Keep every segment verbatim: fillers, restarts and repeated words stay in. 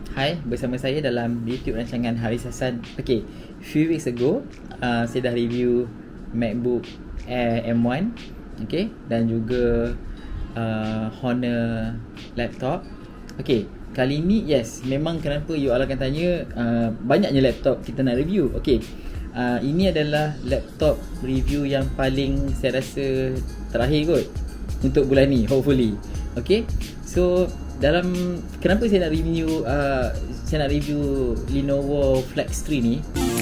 Hai, bersama saya dalam YouTube rancangan Haris Hassan. Okay, few weeks ago uh, saya dah review MacBook Air M one, okay, dan juga uh, Honor laptop. Okay, kali ni yes, memang kenapa you all akan tanya uh, banyaknya laptop kita nak review. Okay, uh, ini adalah laptop review yang paling saya rasa terakhir kot untuk bulan ni, hopefully. Okay, so dalam kenapa saya nak review uh, saya nak review Lenovo Flex three ni,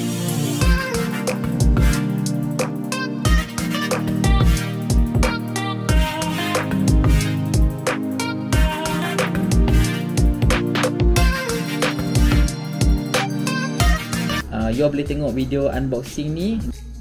uh, you all boleh tengok video unboxing ni.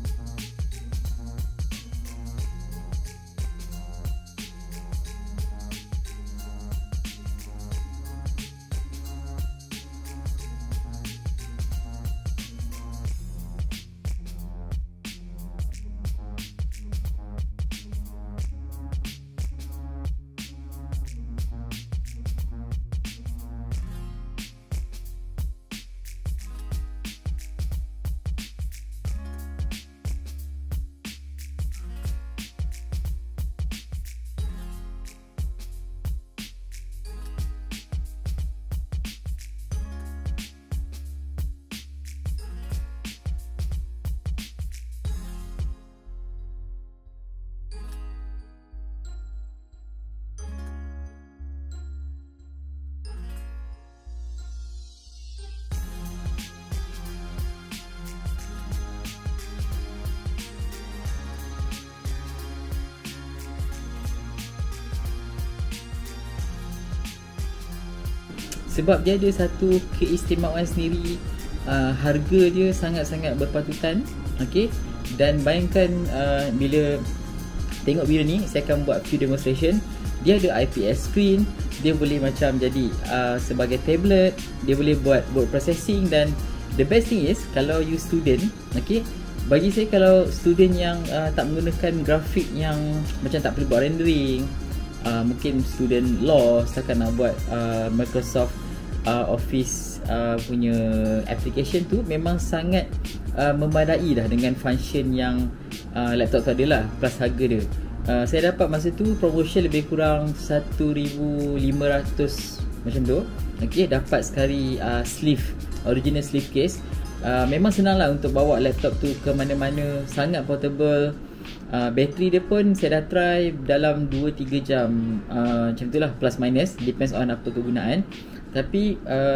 Sebab dia ada satu keistimewaan sendiri, uh, harga dia sangat-sangat berpatutan. Okay, dan bayangkan uh, bila tengok video ni, saya akan buat few demonstration. Dia ada I P S screen, dia boleh macam jadi uh, sebagai tablet, dia boleh buat word processing, dan the best thing is kalau you student, okay, bagi saya kalau student yang uh, tak menggunakan grafik yang macam tak perlu buat rendering, Uh, mungkin student law setakat nak buat uh, Microsoft uh, Office uh, punya application tu, memang sangat uh, memadai dah dengan function yang uh, laptop tu adalah, plus harga dia. uh, Saya dapat masa tu promotion lebih kurang satu ribu lima ratus macam tu. Okay, dapat sekali uh, sleeve, original sleeve case. uh, Memang senang lah untuk bawa laptop tu ke mana-mana, sangat portable. Uh, bateri dia pun saya dah try dalam dua tiga jam, uh, macam tu lah, plus minus, depends on apa kegunaan. Tapi uh,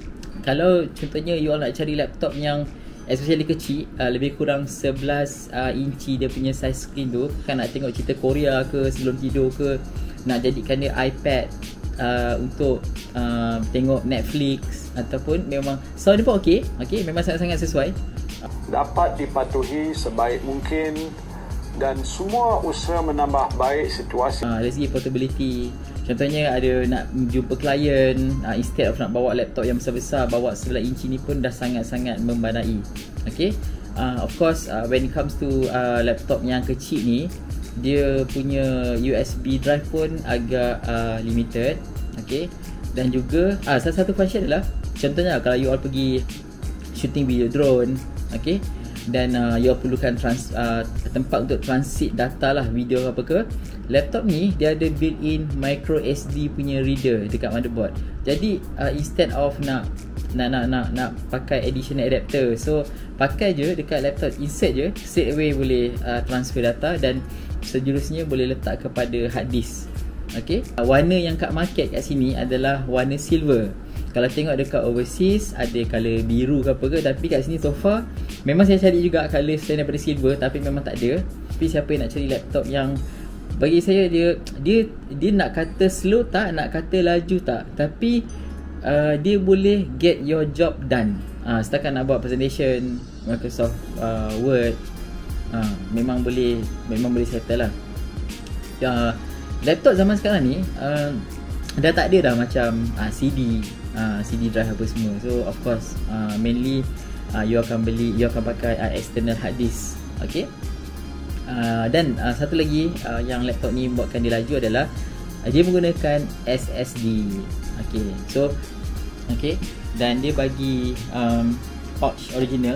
kalau contohnya you all nak cari laptop yang especially kecil, uh, lebih kurang sebelas uh, inci dia punya size screen tu, kan nak tengok cerita Korea ke sebelum tidur ke, nak jadikan dia iPad uh, untuk uh, tengok Netflix, ataupun memang sound dia pun ok, okay, memang sangat-sangat sesuai, dapat dipatuhi sebaik mungkin, dan semua usaha menambah baik situasi. uh, Dari segi portability, contohnya ada nak jumpa klien, uh, instead of nak bawa laptop yang besar-besar, bawa sebelas inci ni pun dah sangat-sangat memadai. Okay, uh, of course uh, when it comes to uh, laptop yang kecil ni, dia punya U S B drive pun agak uh, limited. Okay, dan juga uh, salah satu function adalah, contohnya kalau you all pergi shooting video drone, okay, dan uh, you perlukan trans, uh, tempat untuk transit data lah, video apa ke, laptop ni dia ada built-in micro S D punya reader dekat motherboard. Jadi uh, instead of nak nak nak nak nak pakai additional adapter, so pakai je dekat laptop, insert je, straight away boleh uh, transfer data, dan sejurusnya boleh letak kepada hard disk. Okay, uh, warna yang kat market kat sini adalah warna silver. Kalau tengok dekat overseas ada color biru ke apa ke, tapi kat sini so far memang saya cari juga color selain daripada silver, tapi memang tak ada. Tapi siapa yang nak cari laptop yang bagi saya dia dia dia nak kata slow tak, nak kata laju tak, tapi uh, dia boleh get your job done. uh, Setakat nak buat presentation Microsoft uh, Word, uh, memang boleh memang boleh settle lah. uh, Laptop zaman sekarang ni uh, dah tak ada dah macam uh, C D Uh, C D drive apa semua. So of course uh, mainly uh, you akan beli, you akan pakai uh, external hard disk. Okay, uh, dan uh, satu lagi uh, yang laptop ni buatkan dia laju adalah uh, dia menggunakan S S D. Okay, so Okay, dan dia bagi um, pouch original.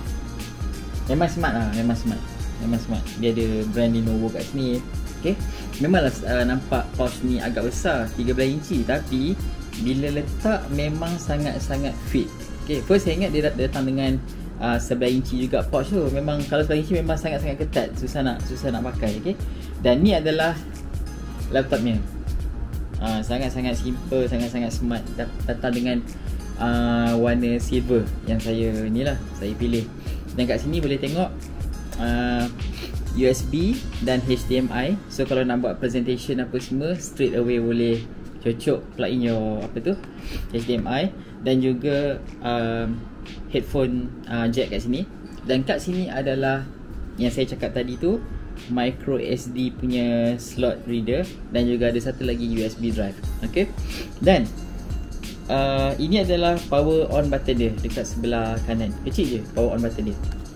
Memang smart lah, memang smart Memang smart. Dia ada brand Lenovo kat sini. Okay, memanglah uh, nampak pouch ni agak besar, tiga belas inci, tapi bila letak memang sangat-sangat fit. Okay, first saya ingat dia datang dengan uh, sebelas inci juga pouch tu. Memang kalau sebelas inci memang sangat-sangat ketat, susah nak susah nak pakai. Okay, dan ni adalah laptopnya. uh, Sangat-sangat simple, sangat-sangat smart. Datang dengan uh, warna silver yang saya ni lah, saya pilih. Dan kat sini boleh tengok uh, U S B dan H D M I. So kalau nak buat presentation apa semua, straight away boleh cocok plug in your apa tu H D M I. Dan juga um, headphone uh, jack kat sini. Dan kat sini adalah yang saya cakap tadi tu, micro S D punya slot reader. Dan juga ada satu lagi U S B drive. Okay, dan uh, ini adalah power on button dia dekat sebelah kanan. Kecil je power on button dia.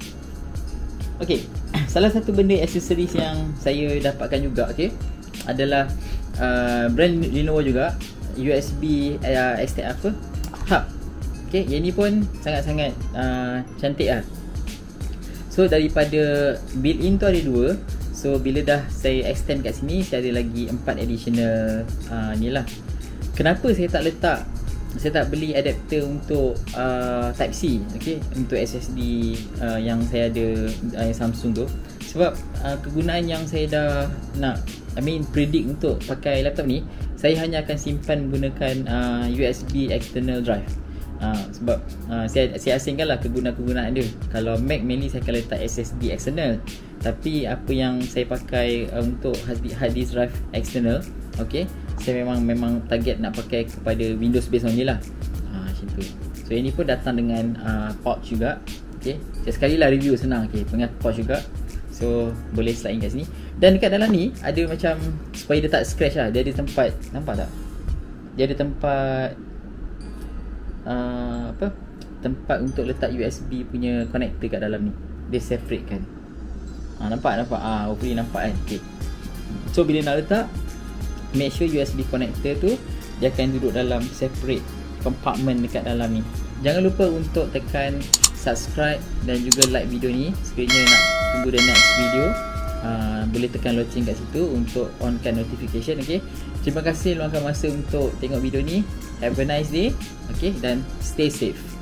Okay, salah satu benda aksesoris yang saya dapatkan juga, okay, adalah uh, brand Lenovo juga, U S B uh, extend apa hub. Okay, yang ni pun sangat-sangat uh, cantik lah. So daripada built-in tu ada dua. So bila dah saya extend kat sini, saya ada lagi empat additional uh, ni lah. Kenapa saya tak letak, saya tak beli adapter untuk uh, Type C, okay, untuk S S D uh, yang saya ada uh, Samsung tu. Sebab uh, kegunaan yang saya dah nak, I mean predict untuk pakai laptop ni, saya hanya akan simpan menggunakan uh, U S B external drive. uh, Sebab uh, saya, saya asingkan lah kegunaan-kegunaan dia. Kalau Mac mainly saya akan letak S S D external. Tapi apa yang saya pakai uh, untuk hard disk drive external, okay, saya memang memang target nak pakai kepada Windows based on ni lah. ha, Macam tu. So ini pun datang dengan uh, pouch juga. Okay, sekali lah review senang. Okay, dengan pouch juga. So boleh slide in kat sini. Dan dekat dalam ni ada macam, supaya dia tak scratch lah, dia ada tempat, nampak tak? Dia ada tempat uh, apa, tempat untuk letak U S B punya connector kat dalam ni. Dia separate kan. ha, Nampak? Nampak? Ah, hopefully nampak kan. Okay, so bila nak letak, make sure U S B connector tu dia akan duduk dalam separate compartment dekat dalam ni. Jangan lupa untuk tekan subscribe dan juga like video ni. Sekiranya nak tunggu the next video, uh, boleh tekan loceng kat situ untuk onkan notification. Okay, terima kasih luangkan masa untuk tengok video ni. Have a nice day. Okay, dan stay safe.